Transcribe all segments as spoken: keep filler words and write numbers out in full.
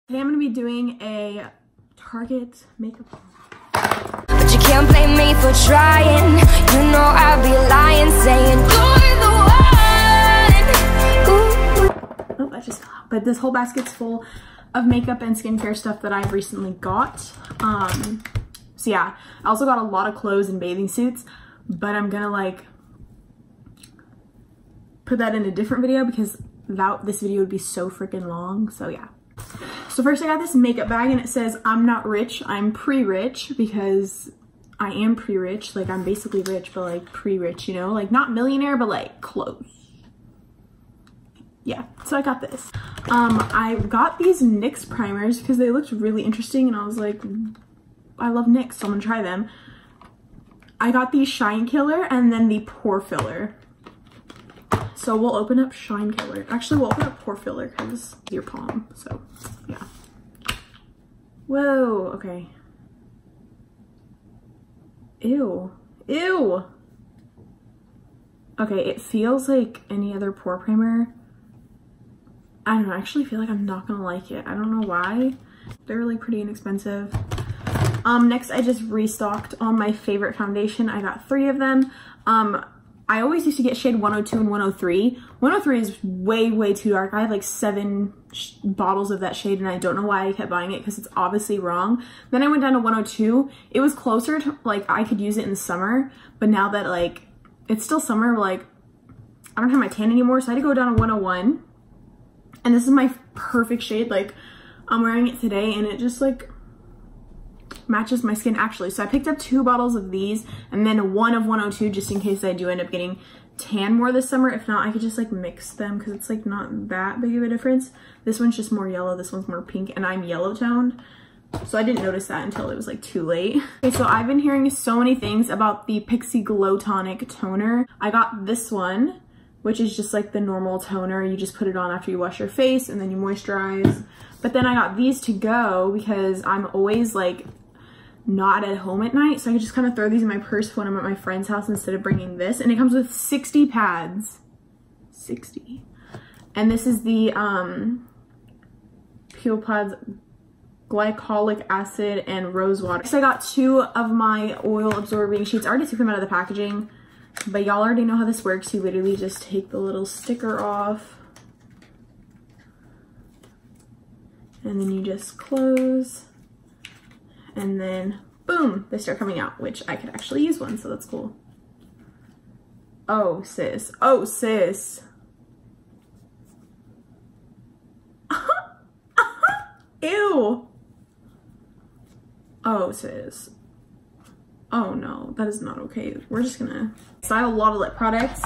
Today I'm gonna be doing a Target makeup haul. But you can't blame me for trying. You know I'd be lying, saying you're the one. Ooh. Oh, that just fell out. But this whole basket's full of makeup and skincare stuff that I've recently got. Um, so yeah, I also got a lot of clothes and bathing suits, but I'm gonna like put that in a different video because that this video would be so freaking long. So yeah. So first I got this makeup bag and it says I'm not rich, I'm pre-rich, because I am pre-rich. Like I'm basically rich, but like pre-rich, you know, like not millionaire, but like close. Yeah, so I got this. Um, I got these NYX primers because they looked really interesting and I was like, I love NYX, so I'm gonna try them. I got the Shine Killer and then the Pore Filler. So we'll open up Shine Killer. Actually, we'll open up Pore Filler because your palm, so yeah. Whoa, okay. Ew, ew. Okay, it feels like any other pore primer. I don't know, I actually feel like I'm not gonna like it. I don't know why. They're really pretty inexpensive. Um, next I just restocked on my favorite foundation. I got three of them. Um, I always used to get shade one oh two and one oh three. one oh three is way, way too dark. I have like seven sh bottles of that shade and I don't know why I kept buying it because it's obviously wrong. Then I went down to one oh two. It was closer to, like, I could use it in the summer, but now that like, it's still summer, like, I don't have my tan anymore, so I had to go down to one oh one. And this is my perfect shade. Like, I'm wearing it today and it just like matches my skin actually. So I picked up two bottles of these and then one of one oh two just in case I do end up getting tan more this summer. If not, I could just like mix them because it's like not that big of a difference. This one's just more yellow, this one's more pink, and I'm yellow toned. So I didn't notice that until it was like too late. Okay, so I've been hearing so many things about the Pixi Glow Tonic toner. I got this one, which is just like the normal toner. You just put it on after you wash your face and then you moisturize. But then I got these to go because I'm always like not at home at night, so I could just kind of throw these in my purse when I'm at my friend's house instead of bringing this. And it comes with sixty pads. sixty. And this is the um, Peel Pads Glycolic Acid and Rose Water. So I got two of my oil absorbing sheets. I already took them out of the packaging, but y'all already know how this works. You literally just take the little sticker off and then you just close. And then, boom, they start coming out, which I could actually use one, so that's cool. Oh, sis. Oh, sis. Ew. Oh, sis. Oh, no, that is not okay. We're just gonna... So I have a lot of lip products.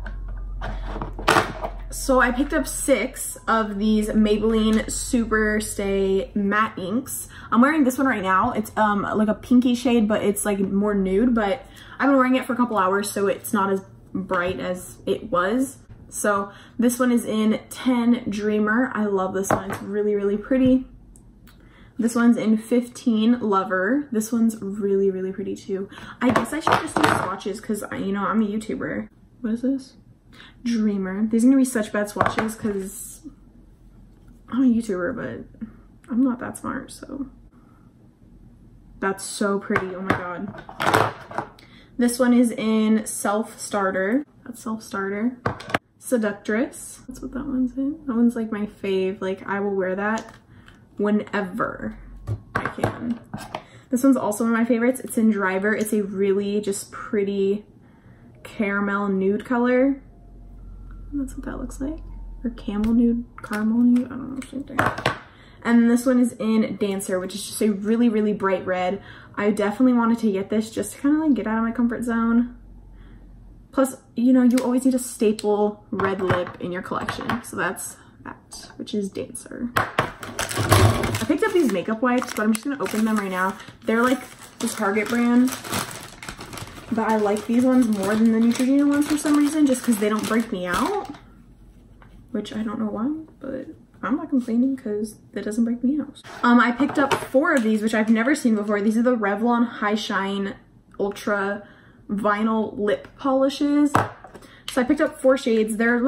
So I picked up six of these Maybelline Super Stay Matte Inks. I'm wearing this one right now. It's um like a pinky shade, but it's like more nude, but I've been wearing it for a couple hours, so it's not as bright as it was. So this one is in ten Dreamer. I love this one. It's really, really pretty. This one's in fifteen Lover. This one's really, really pretty too. I guess I should just do swatches because, you know, I'm a YouTuber. What is this? Dreamer. These are gonna be such bad swatches because I'm a YouTuber, but I'm not that smart, so. That's so pretty, oh my god. This one is in Self Starter. That's Self Starter. Seductress. That's what that one's in. That one's like my fave. Like, I will wear that whenever I can. This one's also one of my favorites. It's in Driver. It's a really just pretty caramel nude color. That's what that looks like. Or camel nude, caramel nude, I don't know, same thing. And this one is in Dancer, which is just a really, really bright red. I definitely wanted to get this just to kind of like get out of my comfort zone. Plus, you know, you always need a staple red lip in your collection. So that's that, which is Dancer. I picked up these makeup wipes, but I'm just gonna open them right now. They're like the Target brand. But I like these ones more than the Neutrogena ones for some reason, just because they don't break me out. Which I don't know why, but I'm not complaining because that doesn't break me out. Um, I picked up four of these, which I've never seen before. These are the Revlon High Shine Ultra Vinyl Lip Polishes. So I picked up four shades. They're like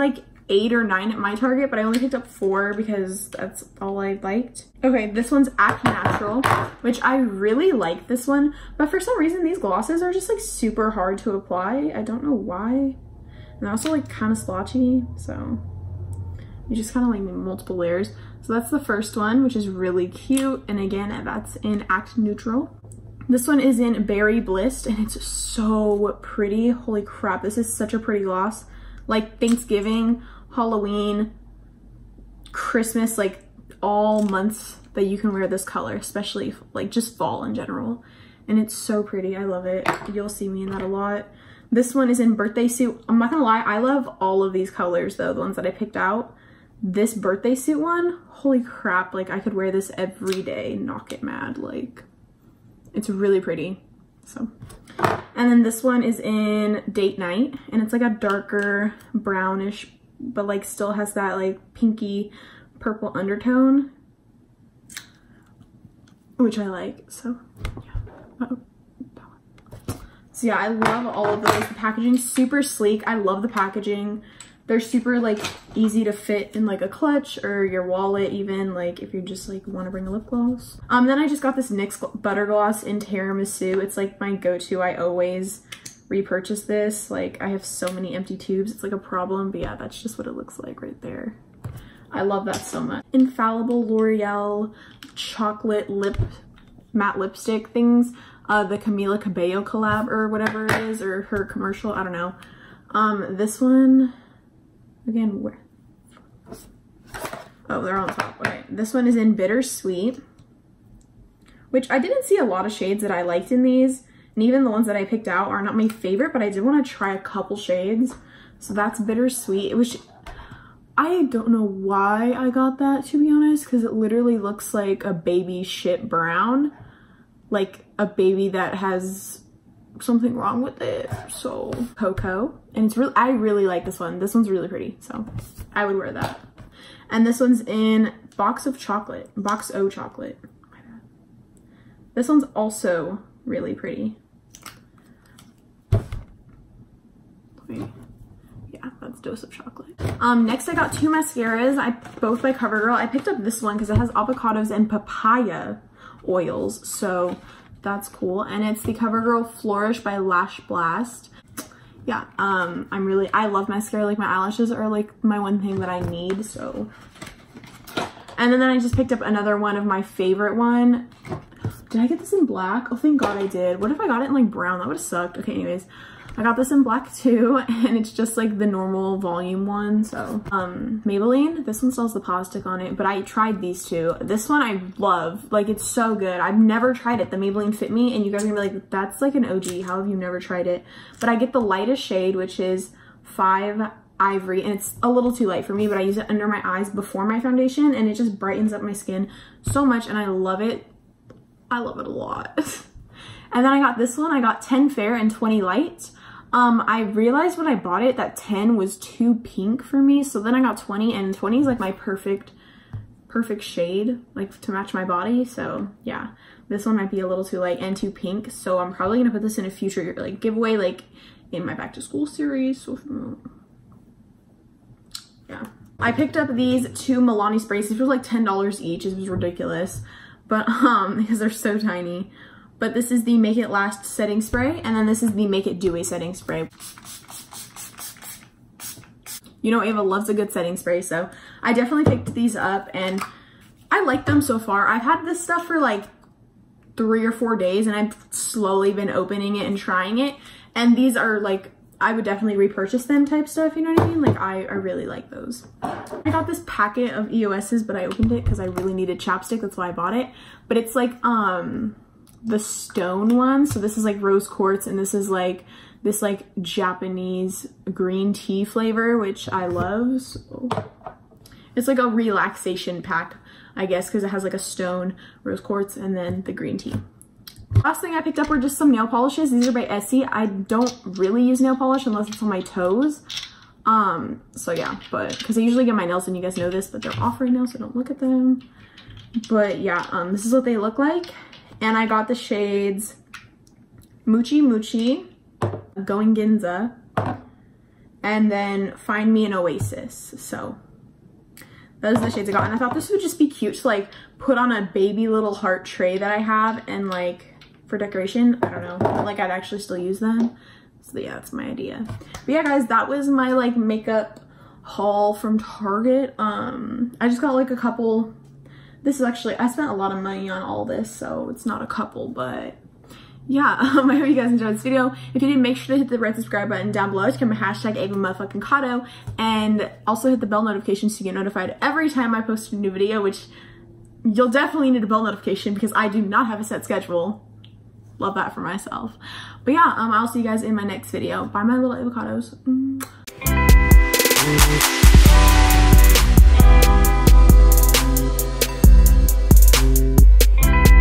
eight or nine at my Target, but I only picked up four because that's all I liked. Okay, this one's Act Natural, which I really like this one, but for some reason these glosses are just like super hard to apply. I don't know why. And they're also like kind of splotchy, so you just kind of like need multiple layers. So that's the first one, which is really cute. And again, that's in Act Neutral. This one is in Berry Bliss, and it's so pretty. Holy crap, this is such a pretty gloss. Like Thanksgiving, Halloween, Christmas, like all months that you can wear this color, especially like just fall in general. And it's so pretty, I love it. You'll see me in that a lot. This one is in Birthday Suit. I'm not gonna lie, I love all of these colors though, the ones that I picked out. This Birthday Suit one, holy crap, like I could wear this every day, not get mad. Like, it's really pretty, so. And then this one is in Date Night, and it's like a darker brownish, but like still has that like pinky purple undertone, which I like, so yeah. Uh-oh. So yeah, I love all of those. The packaging's super sleek. I love the packaging. They're super like easy to fit in like a clutch or your wallet, even like if you just like want to bring a lip gloss. Um, then I just got this N Y X Butter Gloss in Tiramisu. It's like my go-to. I always repurchase this. Like I have so many empty tubes. It's like a problem, but yeah, that's just what it looks like right there. I love that so much. Infallible L'Oreal chocolate lip matte lipstick things. Uh, the Camila Cabello collab or whatever it is, or her commercial, I don't know. Um, this one, again, where? Oh, they're on top. Okay, this one is in Bittersweet, which I didn't see a lot of shades that I liked in these, and even the ones that I picked out are not my favorite, but I did want to try a couple shades. So that's Bittersweet. It was, I don't know why I got that, to be honest, because it literally looks like a baby shit brown, like a baby that has something wrong with it. So Cocoa, and it's really, I really like this one. This one's really pretty, so I would wear that. And this one's in Box of Chocolate, Box O Chocolate. This one's also really pretty. Wait. Yeah, that's Dose of Chocolate. Um, next I got two mascaras, I both by CoverGirl. I picked up this one because it has avocados and papaya oils, so that's cool. And it's the CoverGirl Flourish by Lash Blast. Yeah, um, I'm really, I love mascara. Like my eyelashes are like my one thing that I need, so. And then, then I just picked up another one of my favorite one. Did I get this in black? Oh, thank God I did. What if I got it in like brown? That would have sucked. Okay, anyways. I got this in black too, and it's just like the normal volume one. So um Maybelline, this one still has the pause stick on it, but I tried these two. This one I love, like it's so good. I've never tried it, the Maybelline Fit Me, and you guys are gonna be like, that's like an O G, how have you never tried it? But I get the lightest shade, which is five Ivory, and it's a little too light for me, but I use it under my eyes before my foundation, and it just brightens up my skin so much, and I love it. I love it a lot. And then I got this one. I got ten Fair and twenty Light. Um, I realized when I bought it that ten was too pink for me, so then I got twenty, and twenty is like my perfect, perfect shade, like to match my body. So yeah, this one might be a little too light and too pink, so I'm probably gonna put this in a future like giveaway, like in my back to school series. So yeah, I picked up these two Milani sprays. These were like ten dollars each. It was ridiculous, but um, because they're so tiny. But this is the Make It Last setting spray, and then this is the Make It Dewy setting spray. You know, Ava loves a good setting spray, so I definitely picked these up, and I like them so far. I've had this stuff for like three or four days, and I've slowly been opening it and trying it, and these are like, I would definitely repurchase them type stuff, you know what I mean? Like, I, I really like those. I got this packet of E O S's, but I opened it because I really needed chapstick, that's why I bought it. But it's like, um... the stone one, so this is like rose quartz, and this is like this like Japanese green tea flavor, which I love. So it's like a relaxation pack, I guess, because it has like a stone, rose quartz, and then the green tea. Last thing I picked up were just some nail polishes. These are by Essie. I don't really use nail polish unless it's on my toes, um so yeah, but because I usually get my nails, and you guys know this, but they're off right now, so don't look at them. But yeah, um this is what they look like. And I got the shades Moochie Moochie, Going Ginza, and then Find Me an Oasis. So those are the shades I got, and I thought this would just be cute to like put on a baby little heart tray that I have and like for decoration. I don't know, like I'd actually still use them. So yeah, that's my idea. But yeah guys, that was my like makeup haul from Target. Um, I just got like a couple. This is actually, I spent a lot of money on all this, so it's not a couple, but yeah, um, I hope you guys enjoyed this video. If you did, make sure to hit the red subscribe button down below to become a hashtag Ava motherfucking Cotto, and also hit the bell notification so you get notified every time I post a new video, which you'll definitely need a bell notification because I do not have a set schedule. Love that for myself. But yeah, um, I'll see you guys in my next video. Bye my little avocados. Mm.